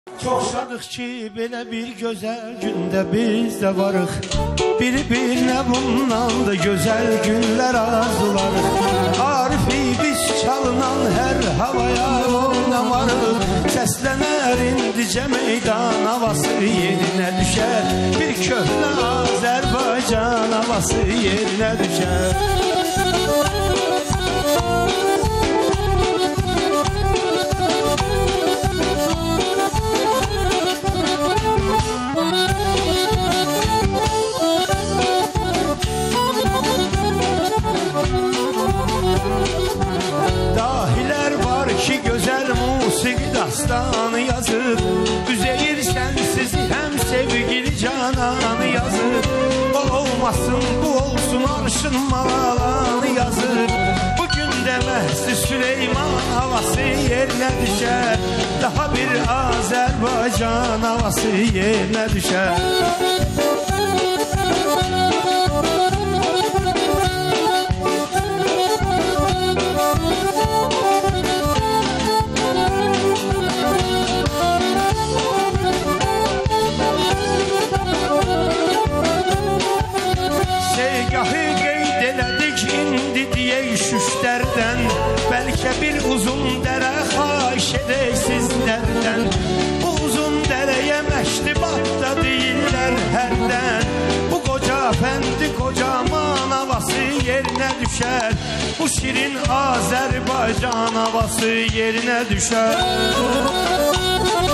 Çok şadıq ki belə bir gözəl gündə biz də varıq. Bir-birinə bundan da gözəl günlər arzularıq. Arifi biz çalınan hər havaya oynamarıq. Səslənər indicə meydan havası yerinə düşər. Bir köhnə Azərbaycan havası yerinə düşər. Dahilər var ki gözəl musiqi dastanı yazır. Üzeyir sənsiz həm sevgili cananı yazır. O olmasın bu olsun arşın malalanı yazır. Bugün də məhsi Süleyman havası yerinə düşər. Daha bir Azərbaycan havası yerinə düşər. Segahı qeyd elədik indi deyək şüşlərdən. Bəlkə bir uzun dərə xahiş edək sizlərdən. Bu uzun dərəyə məştibatda deyirlər hərdən. Bu qoca fəndi qocaman havası yerinə düşər. Bu şirin Azərbaycan havası yerinə düşər.